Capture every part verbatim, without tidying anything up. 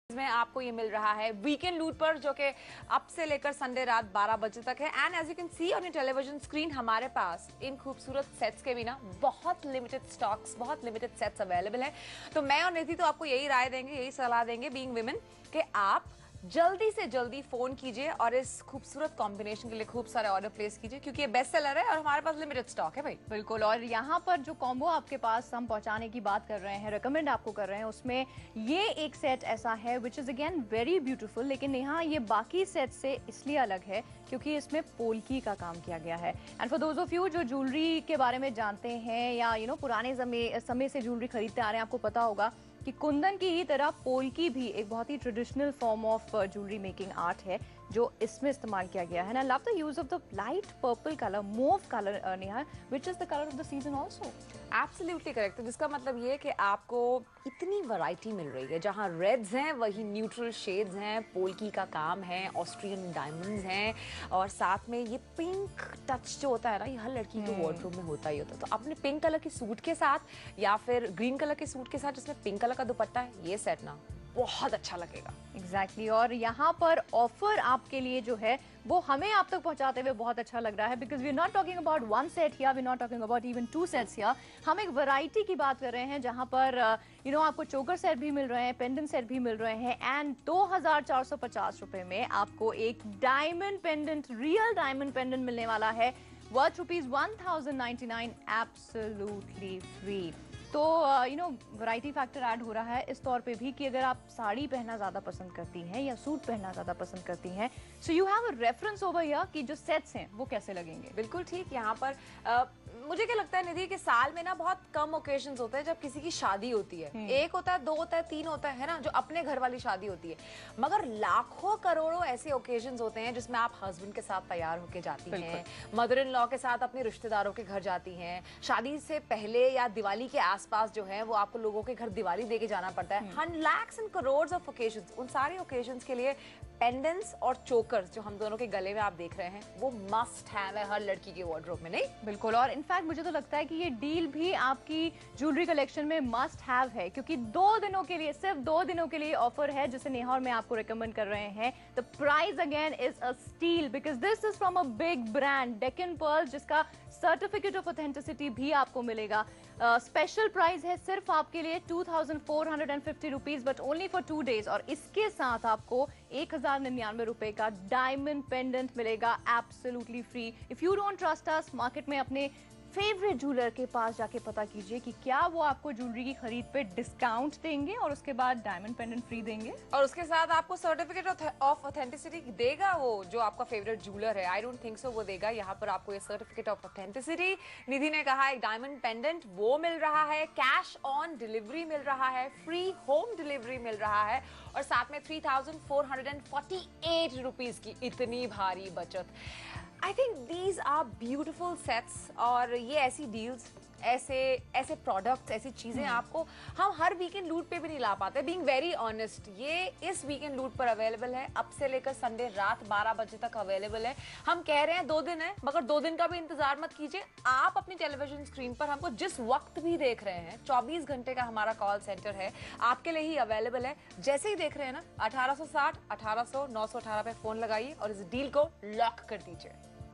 में आपको ये मिल रहा है वीकेंड लूट पर, जो कि अब से लेकर संडे रात बारह बजे तक है। And as you can see on your television screen, हमारे पास इन खूबसूरत सेट्स के बिना बहुत लिमिटेड स्टॉक्स, बहुत लिमिटेड सेट्स अवेलेबल है। तो मैं और निधि तो आपको यही राय देंगे, यही सलाह देंगे बीइंग विमेन, कि आप जल्दी से जल्दी फोन कीजिए और इस खूबसूरत कॉम्बिनेशन के लिए खूब सारे ऑर्डर प्लेस कीजिए, क्योंकि ये बेस्ट सेलर है और हमारे पास लिमिटेड स्टॉक है भाई। बिल्कुल। और यहाँ पर जो कॉम्बो आपके पास हम पहुंचाने की बात कर रहे हैं, रेकमेंड आपको कर रहे हैं, उसमें ये एक सेट ऐसा है which is again very beautiful. लेकिन यहाँ ये बाकी सेट से इसलिए अलग है क्योंकि इसमें पोल्की का काम किया गया है। And for those of you जो ज्वेलरी के बारे में जानते हैं या यू नो पुराने समय समय से ज्वेलरी खरीदते आ रहे हैं, आपको पता होगा कि कुंदन की ही तरह पोल्की भी एक बहुत ही traditional form of jewellery making art है जो इसमें इस्तेमाल किया गया है। ना love the use of the light purple colour, mauve colour Neha, which is the colour of the season also. Absolutely correct. तो जिसका मतलब ये है कि आपको इतनी वैरायटी मिल रही है, जहां रेड्स हैं वही न्यूट्रल शेड्स हैं, पोल्की का काम है, ऑस्ट्रियन डायमंड्स हैं, और साथ में ये पिंक टच जो होता है ना, ये हर लड़की के वार्डरोब में होता ही होता है। तो अपने पिंक कलर के सूट के साथ या फिर ग्रीन कलर के सूट के साथ जिसमें पिंक कलर का दुपट्टा है, ये सेट ना बहुत अच्छा लगेगा। Exactly exactly. और यहाँ पर ऑफर आपके लिए जो है वो हमें आप तक पहुंचाते हुए बहुत अच्छा लग रहा है, because we are not talking about one set here, we are not talking about even two sets here. हम एक वैरायटी की बात कर रहे हैं जहां पर यू नो आपको चोकर सेट भी मिल रहे हैं, पेंडेंट सेट भी मिल रहे हैं, एंड दो हजार चार सौ पचास रुपए में आपको एक diamond pendant, real diamond pendant मिलने वाला है, worth rupees one thousand ninety nine, absolutely free. तो you know variety factor add हो रहा है इस तौर पे भी कि अगर आप साड़ी पहनना ज़्यादा पसंद करती हैं या सूट पहनना ज़्यादा पसंद करती हैं, so you have a reference over here कि जो सेट्स हैं वो कैसे लगेंगे। बिल्कुल ठीक। यहाँ पर आ, मुझे क्या लगता है निधि कि साल में ना बहुत कम ओकेजन्स होते हैं जब किसी की शादी होती है। एक होता है, दो होता है, तीन होता है ना, जो अपने घर वाली शादी होती है। मगर लाखों करोड़ों ऐसे ओकेजन्स होते हैं जिसमें आप हस्बैंड के साथ तैयार होके जाती हैं, मदर इन लॉ के साथ अपने रिश्तेदारों के घर जाती हैं, शादी से पहले या दिवाली के आसपास जो है वो आपको लोगों के घर दिवाली देके जाना पड़ता है। हन lakhs and crores of occasions, उन सारे ओकेजन्स के लिए पेंडेंट्स और चोकर्स जो हम दोनों के गले में आप देख रहे हैं वो मस्ट हैव है हर लड़की के वार्डरोब में। नहीं, बिल्कुल। और इनफैक्ट मुझे तो लगता है कि ये डील भी आपकी ज्वेलरी कलेक्शन में मस्ट हैव है, क्योंकि दो दिनों के लिए, सिर्फ दो दिनों के लिए ऑफर है जिसे नेहा और मैं आपको रिकमेंड कर रहे हैं। The price again is a steal, because this is from a big brand Deccan Pearls, जिसका सर्टिफिकेट ऑफ ऑथेंटिसिटी भी आपको मिलेगा। स्पेशल uh, प्राइस है सिर्फ आपके लिए two thousand four hundred fifty rupees, but only for two days. और इसके साथ आपको एक हजार निन्यानवे रुपए का डायमंड पेंडेंट मिलेगा absolutely free. If you don't trust us, market में अपने फेवरेट ज्वेलर के पास जाके पता कीजिए कि क्या वो आपको ज्वेलरी की खरीद पे डिस्काउंट देंगे और उसके बाद डायमंड पेंडेंट फ्री देंगे, और उसके साथ आपको सर्टिफिकेट ऑफ ऑथेंटिसिटी देगा वो जो आपका फेवरेट ज्वेलर है। आई डोंट थिंक सो वो देगा। यहाँ पर आपको ये सर्टिफिकेट ऑफ ऑथेंटिसिटी, निधि ने कहा एक डायमंड पेंडेंट वो मिल रहा है, कैश ऑन डिलीवरी मिल रहा है, फ्री होम डिलीवरी मिल रहा है, और साथ में three thousand four hundred forty eight rupees की इतनी भारी बचत। I think these are beautiful sets, और ये ऐसी डील्स, ऐसे ऐसे प्रोडक्ट्स, ऐसी चीजें आपको हम हर वीकेंड लूट पे भी नहीं ला पाते। बीइंग वेरी ऑनेस्ट, ये इस वीकेंड लूट पर अवेलेबल है, अब से लेकर संडे रात बारह बजे तक अवेलेबल है। हम कह रहे हैं दो दिन है, मगर दो दिन का भी इंतजार मत कीजिए। आप अपनी टेलीविजन स्क्रीन पर हमको जिस वक्त भी देख रहे हैं, चौबीस घंटे का हमारा कॉल सेंटर है, आपके लिए ही अवेलेबल है। जैसे ही देख रहे हैं ना, अठारह सौ साठ, अठारह सौ, नौ सौ अठारह पे फोन लगाइए और इस डील को लॉक कर दीजिए।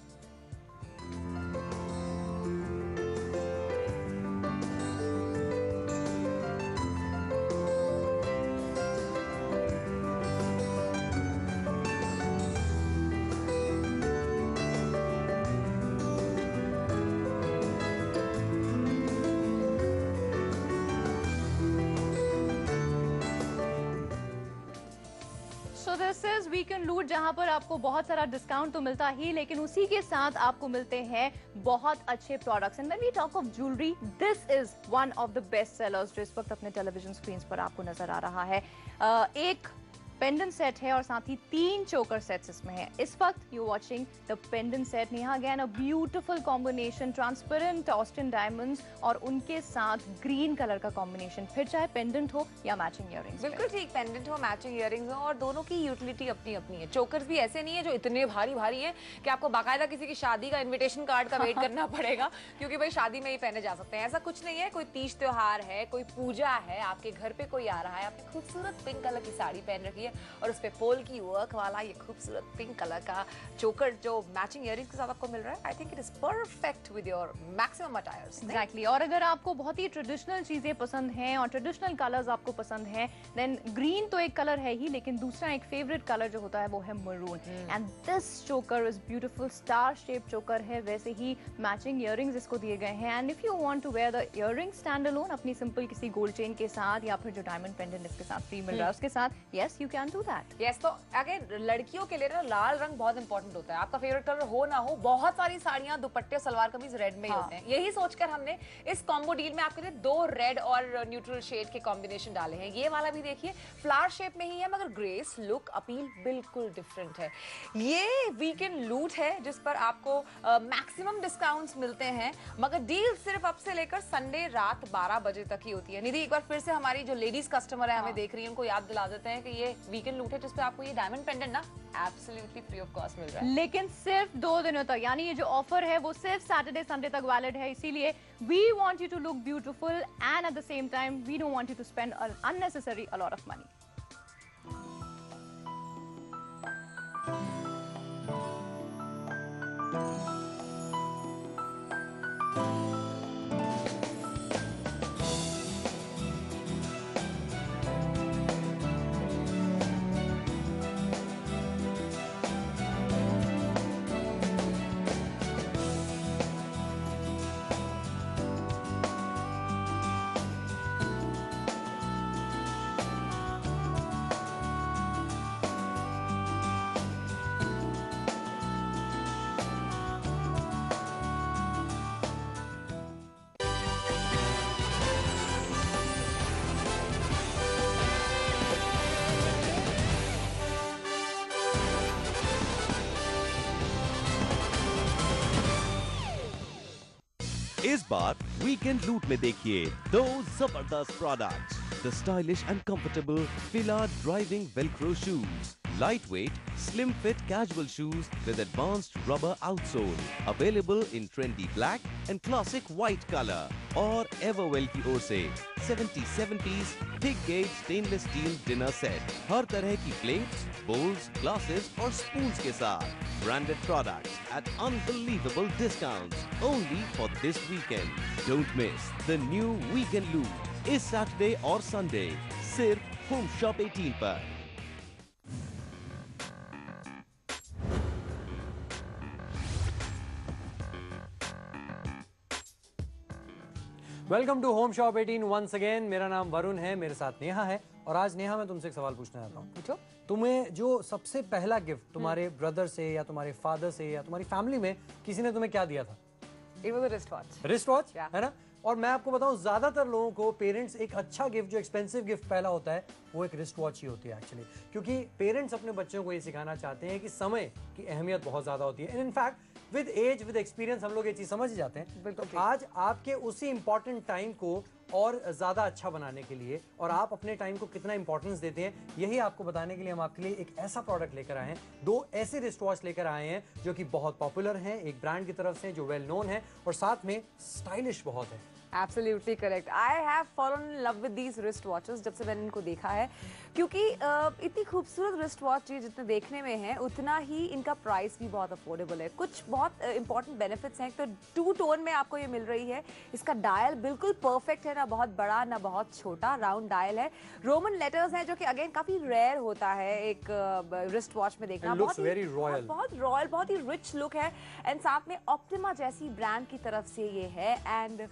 दिस इज वीकेंड लूट, जहां पर आपको बहुत सारा डिस्काउंट तो मिलता ही, लेकिन उसी के साथ आपको मिलते हैं बहुत अच्छे products. And when we talk of jewellery, this is one of the best sellers जो इस वक्त अपने टेलीविजन स्क्रीन पर आपको नजर आ रहा है। uh, एक पेंडेंट सेट है और साथ ही तीन चोकर सेट्स इसमें है। इस वक्त you watching the pendant set. Neha, again a beautiful combination, transparent Austrian diamonds और उनके साथ ग्रीन कलर का कॉम्बिनेशन, फिर चाहे पेंडेंट हो या मैचिंग इयररिंग्स। बिल्कुल ठीक, पेंडेंट हो, मैचिंग इयररिंग्स हो, और दोनों की यूटिलिटी अपनी अपनी है। चोकर्स भी ऐसे नहीं है जो इतने भारी भारी है कि आपको बाकायदा किसी की शादी का इन्विटेशन कार्ड का वेट करना पड़ेगा क्योंकि भाई शादी में ही पहने जा सकते हैं। ऐसा कुछ नहीं है। कोई तीज त्योहार है, कोई पूजा है, आपके घर पे कोई आ रहा है, आपने खूबसूरत पिंक कलर की साड़ी पहन रखी है और उस पे पोल की वर्क वाला ये खूबसूरत पिंक कलर का चोकर जो मैचिंग इयररिंग्स के साथ आपको मिल रहा है, I think it is perfect with your maximum attires. Exactly. और अगर आपको बहुत ही ट्रेडिशनल चीजें पसंद हैं और ट्रेडिशनल कलर्स आपको पसंद हैं, देन ग्रीन तो एक कलर है ही, लेकिन दूसरा एक फेवरेट कलर जो होता है वो है maroon. And this choker is beautiful, star shape choker है, वैसे ही मैचिंग इयररिंग्स इसको दिए गए हैं। And if you want to wear the earring stand alone अपनी सिंपल किसी गोल्ड चेन के साथ या फिर जो डायमंड पेंडेंट इसके साथ फ्री मिल रहा है उसके साथ, yes you can do that. Yes, तो अगेन लड़कियों के लिए ना लाल रंग बहुत इंपॉर्टेंट होता है। आपका फेवरेट कलर हो ना हो, बहुत सारी साड़ियां, दुपट्टे, सलवार कमीज रेड में ही हाँ। होते हैं। यही सोचकर हमने इस कॉम्बो डील में आपके लिए दो रेड और न्यूट्रल शेड के कॉम्बिनेशन डाले हैं। ये वाला भी देखिए फ्लावर शेप में ही है, मगर ग्रेस लुक अपील बिल्कुल डिफरेंट है। ये वीकेंड लूट है जिस पर आपको मैक्सिमम डिस्काउंट्स मिलते हैं, मगर डील सिर्फ अब से लेकर संडे रात बारह बजे तक ही होती है। निधि, एक बार फिर से हमारी जो लेडीज कस्टमर है हमें देख रही है उनको याद दिला देते हैं कि ये वीकेंड लूट है जिसपे आपको ये डायमंड पेंडेंट ना एब्सोल्युटली फ्री ऑफ कॉस्ट मिल रहा है, लेकिन सिर्फ दो दिनों तक। यानी ये जो ऑफर है वो सिर्फ सैटरडे संडे तक वैलिड है, इसीलिए we want you to look beautiful and at the same time we don't want you to spend unnecessary a lot of money. इस बार वीकेंड लूट में देखिए दो जबरदस्त products, the stylish and comfortable Fila driving velcro shoes, lightweight, slim fit casual shoes with advanced rubber outsole, available in trendy black and classic white color. और Everwell की ओर से seventy-seven piece big gauge stainless steel dinner set, हर तरह की plates, bowls, glasses और spoons के साथ branded products at unbelievable discounts only for this weekend. Don't miss the new weekend loot इस Saturday और Sunday सिर्फ होम शॉप eighteen पर। Welcome to Home Shop eighteen once again. मेरा नाम वरुण है, मेरे साथ नेहा है। और आज नेहा मैं तुमसे एक सवाल पूछना चाहता हूँ। पूछो। तुम्हें जो सबसे पहला गिफ्ट तुम्हारे ब्रदर से या तुम्हारे फादर से या तुम्हारी फैमिली में किसी ने तुम्हें क्या दिया था? It was a wristwatch. Wrist watch, Yeah. है ना? और मैं आपको बताऊं, ज्यादातर लोगों को पेरेंट्स एक अच्छा गिफ्ट, जो एक्सपेंसिव गिफ्ट पहला होता है, वो एक रिस्ट वॉच ही होती है एक्चुअली। क्योंकि पेरेंट्स अपने बच्चों को ये सिखाना चाहते हैं कि समय की अहमियत बहुत ज्यादा होती है। In fact with age with experience हम लोग ये चीज समझ जाते हैं। तो आज आपके उसी इंपॉर्टेंट टाइम को और ज्यादा अच्छा बनाने के लिए, और आप अपने टाइम को कितना इंपॉर्टेंस देते हैं, यही आपको बताने के लिए हम आपके लिए एक ऐसा प्रोडक्ट लेकर आए हैं। दो ऐसे रिस्ट वॉच लेकर आए हैं जो कि बहुत पॉपुलर हैं, एक ब्रांड की तरफ से जो वेल नोन है और साथ में स्टाइलिश बहुत है। Absolutely correct. I have fallen in love with these wrist watches जब से मैंने इनको देखा है, क्योंकि uh, इतनी खूबसूरत रिस्ट वॉच जितने देखने में है उतना ही इनका प्राइस भी बहुत अफोर्डेबल है। कुछ बहुत इंपॉर्टेंट uh, बेनिफिट्स हैं। तो टू टोन में आपको ये मिल रही है। इसका डायल बिल्कुल परफेक्ट है, ना बहुत बड़ा ना बहुत छोटा, राउंड डायल है। रोमन लेटर्स हैं जो कि अगेन काफी रेयर होता है एक रिस्ट uh, वॉच में देखना। बहुत वेरी रॉयल, बहुत रॉयल, बहुत ही रिच लुक है। एंड साथ में ऑप्टिमा जैसी ब्रांड की तरफ से ये है। एंड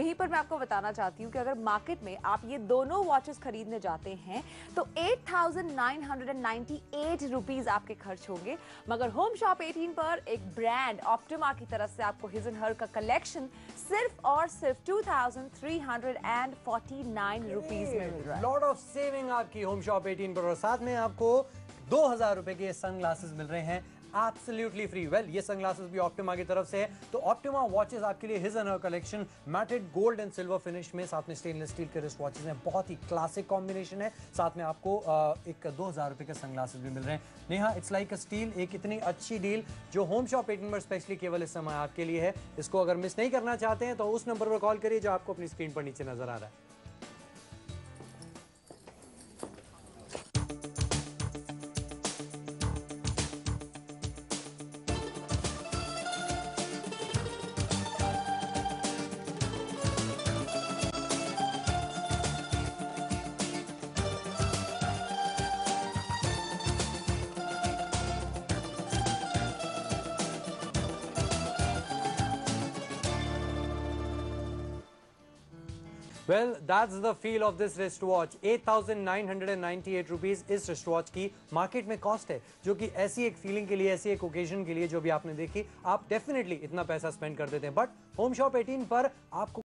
यहीं पर मैं आपको बताना चाहती हूँ कि अगर मार्केट में आप ये दोनों वॉचेस खरीदने जाते हैं तो eight thousand nine hundred ninety eight rupees आपके खर्च होंगे, मगर होम शॉप एटीन पर एक ब्रांड ऑप्टिमा की तरफ से आपको हिज एंड हर का कलेक्शन सिर्फ और सिर्फ two thousand three hundred forty nine rupees में मिल रहा है। लॉट ऑफ सेविंग आपकी होम शॉप एटीन पर, और साथ में आपको दो हजार रुपए के सनग्लासेस मिल रहे हैं एब्सोल्युटली फ्री। वेल, ये सनग्लासेस भी ऑप्टिमा की तरफ से है, तो ऑप्टिमा वॉचेस आपके लिए his and her collection matted gold and silver finish में, साथ में स्टेनलेस स्टील के रिस्ट वॉचेस हैं, बहुत ही क्लासिक कॉम्बिनेशन है। साथ में आपको आ, एक दो हजार रुपए के सनग्लासेस भी मिल रहे हैं। Neha, it's like a steal, एक इतनी अच्छी डील जो होम शॉप एटीन पर स्पेशली केवल इस समय आपके लिए है। इसको अगर मिस नहीं करना चाहते हैं तो उस नंबर पर कॉल करिए जो आपको अपनी स्क्रीन पर नीचे नजर आ रहा है। Well, that's the feel of this wristwatch. eight thousand nine hundred ninety-eight rupees इस wristwatch की मार्केट में कॉस्ट है, जो कि ऐसी एक फीलिंग के लिए, ऐसी एक ओकेजन के लिए जो भी आपने देखी, आप डेफिनेटली इतना पैसा स्पेंड कर देते हैं। बट होम शॉप एटीन पर आपको